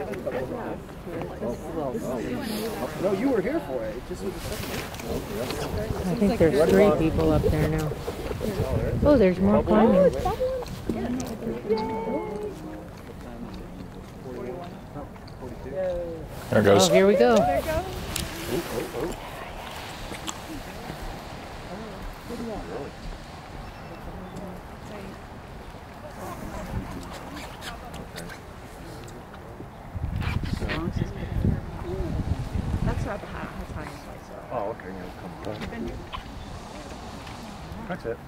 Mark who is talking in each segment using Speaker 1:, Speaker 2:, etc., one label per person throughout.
Speaker 1: No, you were here for it. It just was
Speaker 2: I think there's 3 people up there now. Oh, there's more climbing.
Speaker 3: There it goes.
Speaker 2: Oh, here we go.
Speaker 4: That's not the high. That's high.
Speaker 1: Oh, okay. That's it.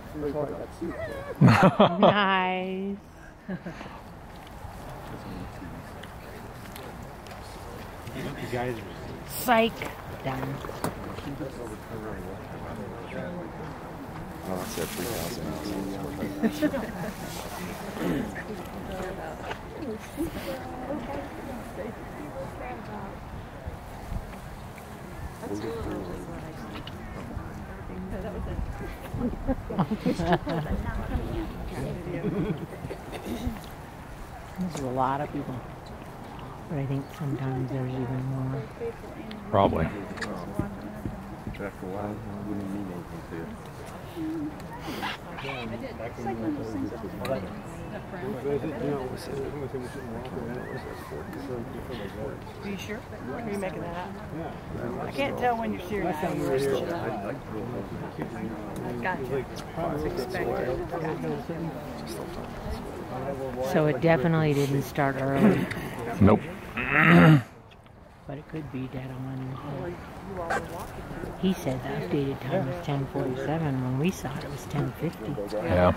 Speaker 2: Nice.
Speaker 1: You guys
Speaker 2: Psych. Done.
Speaker 3: Oh, that's it, 3,000.
Speaker 2: There's a lot of people. But I think sometimes there's even more.
Speaker 3: Probably.
Speaker 1: after a while, it wouldn't mean anything to you.
Speaker 4: Are you sure? Are you making that up? Yeah. I can't tell when you're serious.
Speaker 1: Last time we were here,
Speaker 4: Gotcha. Expected.
Speaker 2: So it definitely didn't start early.
Speaker 3: Nope.
Speaker 2: But it could be dead on. He said the updated time was 10:47. When we saw it, it was 10:50.
Speaker 3: Yeah.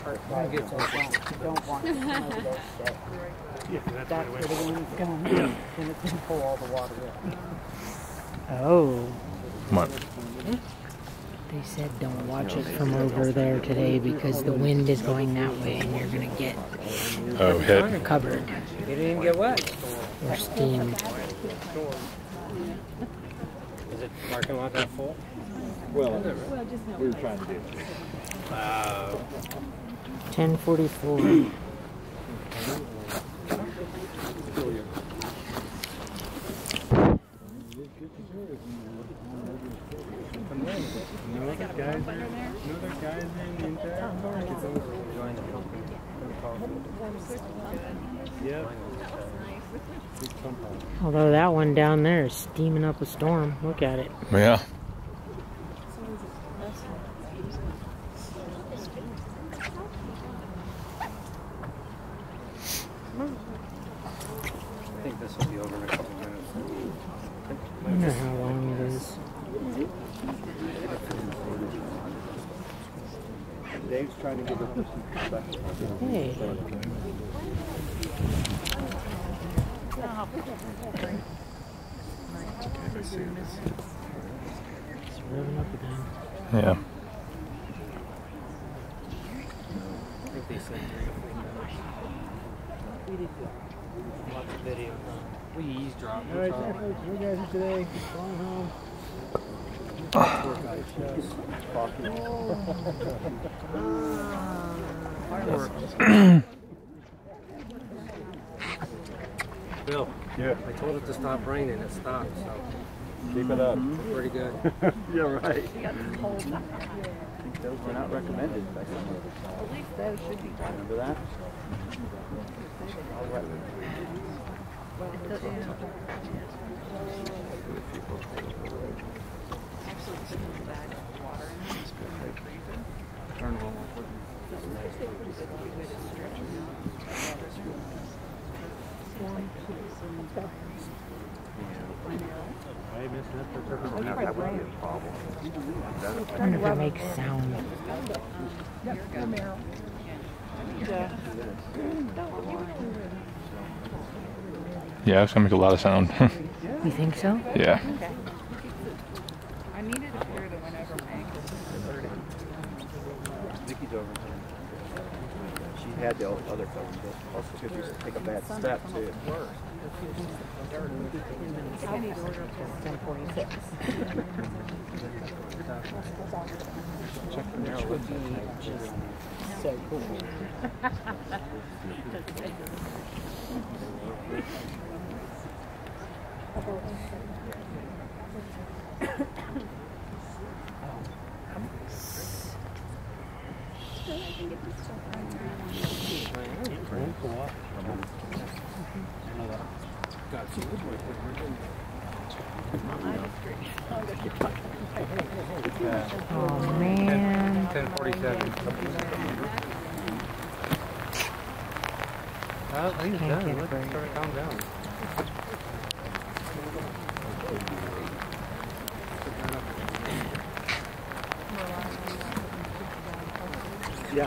Speaker 4: That's where the wind's going. And it didn't pull all the water in.
Speaker 2: Oh.
Speaker 3: What?
Speaker 2: They said don't watch it from over there today because the wind is going that way and you're going to get
Speaker 3: hit.
Speaker 2: covered.
Speaker 4: You didn't get wet.
Speaker 2: Or steamed.
Speaker 1: is it parking lot that full? Well, we were trying to do it.
Speaker 2: 10:44. Although that one down there is steaming up a storm. Look at it.
Speaker 3: Yeah.
Speaker 1: I think this will be over in a couple minutes.
Speaker 2: I wonder how long it is.
Speaker 1: Dave's trying to give us some perspective.
Speaker 2: Hey. It's revving up again.
Speaker 3: Yeah.
Speaker 1: I think they said we did lots of video. We eavesdropped. All right, you guys are today. Going home. Bill, yeah. I told it to stop raining. It stopped. So keep it up. Pretty good. Yeah, right. Those were not recommended by someone.
Speaker 4: At least those should be.
Speaker 1: Remember that?
Speaker 3: That would be a problem.
Speaker 2: I wonder if it makes sound.
Speaker 3: Yeah, it's gonna make a lot of sound.
Speaker 2: You think so?
Speaker 3: Yeah.
Speaker 4: I needed a pair that went over my ankles.
Speaker 1: Vicky's over. She had the other cover, but also because she take a bad step too.
Speaker 4: I need to order until 10:46.
Speaker 1: Check the narrow would be just
Speaker 4: So cool.
Speaker 2: Oh man.
Speaker 1: 10:47. He's
Speaker 2: Can't
Speaker 1: done.
Speaker 2: get
Speaker 1: Let's
Speaker 2: break.
Speaker 1: start to calm down. Yeah.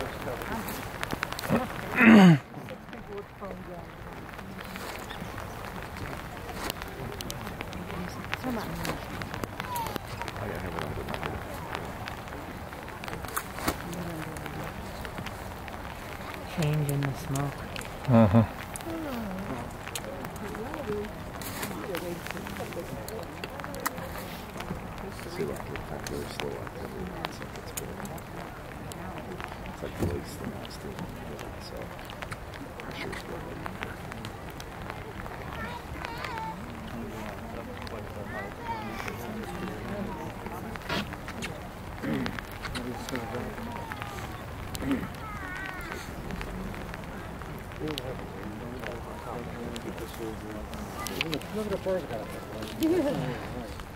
Speaker 2: Change in the smoke.
Speaker 3: Uh-huh.
Speaker 5: See, like, it's really slow activity. It's like it's good. It's like really slow still. So, pressure's good.
Speaker 1: Look at the first guy.